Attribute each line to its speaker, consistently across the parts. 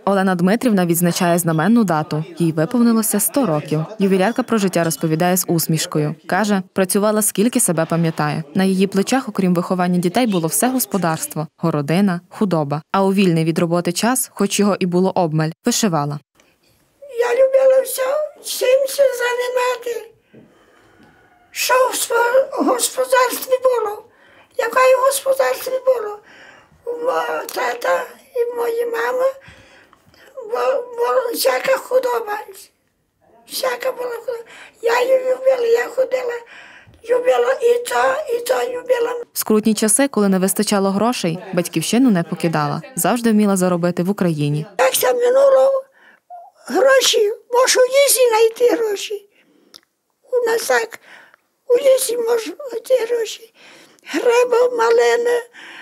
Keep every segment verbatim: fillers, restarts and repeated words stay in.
Speaker 1: Олена Дмитрівна відзначає знаменну дату. Їй виповнилося сто років. Ювілярка про життя розповідає з усмішкою. Каже, працювала скільки себе пам'ятає. На її плечах, окрім виховання дітей, було все господарство – городина, худоба. А у вільний від роботи час, хоч його і було обмаль, вишивала.
Speaker 2: Я любила все, чим се займати. Що в господарстві було, яке в господарстві було. Моя тата і моя мама, була всяка худоба, всяка була худоба. Я її любила, я ходила, любила і то, і то любила.
Speaker 1: В скрутні часи, коли не вистачало грошей, батьківщину не покидала. Завжди вміла заробити в Україні.
Speaker 2: Як це минуло, гроші, можу в лісі знайти гроші. У нас так, у лісі можу знайти гроші. Гриби, малини,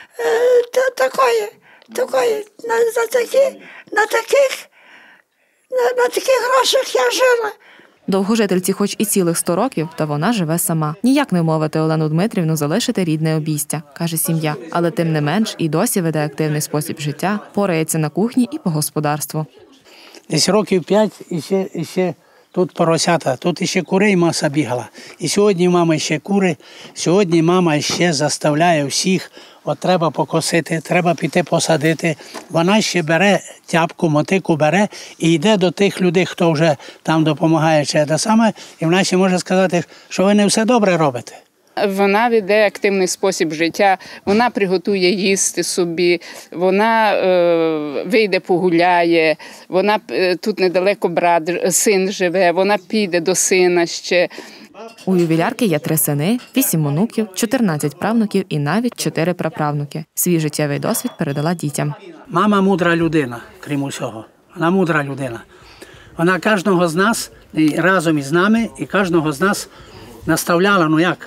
Speaker 2: е, такое, такое, на, на, такі, на, таких, на, на таких грошах я жила.
Speaker 1: Довгожительці хоч і цілих сто років, та вона живе сама. Ніяк не вмовити Олену Дмитрівну залишити рідне обійстя, каже сім'я. Але тим не менш і досі веде активний спосіб життя, порається на кухні і по господарству.
Speaker 3: Десь років п'ять і ще, і ще тут поросята, тут іще курей маса бігала. І сьогодні мама ще кури, сьогодні мама ще заставляє всіх, от треба покосити, треба піти посадити. Вона ще бере тяпку, мотику бере і йде до тих людей, хто вже там допомагає, чи те саме, і вона ще може сказати, що ви не все добре робите.
Speaker 4: Вона веде активний спосіб життя, вона приготує їсти собі, вона е, вийде погуляє, вона е, тут недалеко брат, син живе, вона піде до сина ще.
Speaker 1: У ювілярки є три сини, вісім онуків, чотирнадцять правнуків і навіть чотири праправнуки. Свій життєвий досвід передала дітям.
Speaker 3: Мама мудра людина, крім усього. Вона мудра людина. Вона кожного з нас, разом із нами, і кожного з нас наставляла, ну як?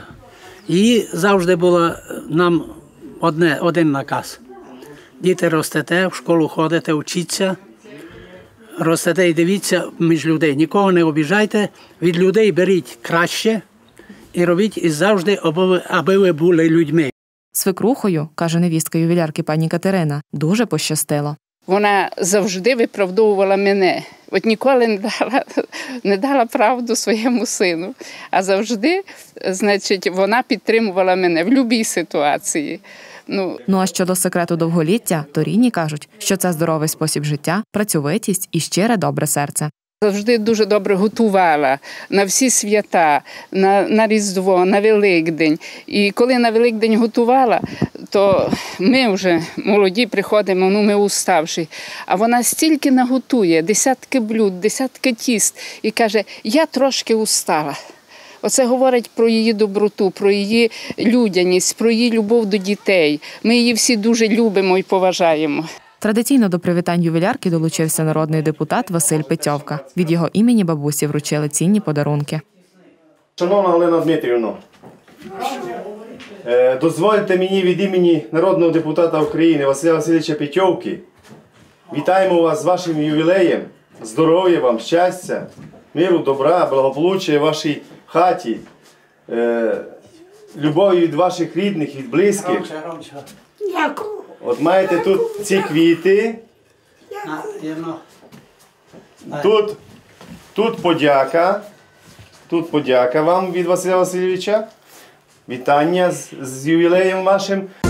Speaker 3: І завжди було нам одне, один наказ. Діти, ростете, в школу ходите, вчіться, ростете і дивіться між людей. Нікого не обіжайте, від людей беріть краще і робіть і завжди, аби ви були людьми.
Speaker 1: Свекрухою, каже невістка ювілярки пані Катерина, дуже пощастило.
Speaker 4: Вона завжди виправдовувала мене. От ніколи не дала, не дала правду своєму сину. А завжди, значить, вона підтримувала мене в будь-якій ситуації. Ну,
Speaker 1: ну а щодо секрету довголіття, то рідні кажуть, що це здоровий спосіб життя, працьовитість і щире добре серце.
Speaker 4: Завжди дуже добре готувала на всі свята, на, на Різдво, на Великдень. І коли на Великдень готувала, то ми вже молоді приходимо, ну ми уставші. А вона стільки наготує, десятки блюд, десятки тіст. І каже, я трошки устала. Оце говорить про її доброту, про її людяність, про її любов до дітей. Ми її всі дуже любимо і поважаємо.
Speaker 1: Традиційно до привітань ювілярки долучився народний депутат Василь Петьовка. Від його імені бабусі вручили цінні подарунки.
Speaker 5: Шановна Олена Дмитрівна, дозвольте мені від імені народного депутата України Василя Васильовича Петьовки. Вітаємо вас з вашим ювілеєм, здоров'я вам, щастя, миру, добра, благополуччя в вашій хаті, любові від ваших рідних, від близьких.
Speaker 2: Дякую.
Speaker 5: От маєте тут ці квіти, тут, тут подяка, тут подяка вам від Василя Васильовича, вітання з, з ювілеєм вашим.